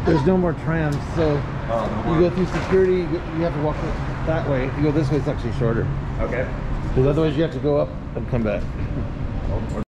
There's no more trams, so you go through security, you have to walk that way. If you go this way, it's actually shorter. Okay. Because otherwise you have to go up and come back.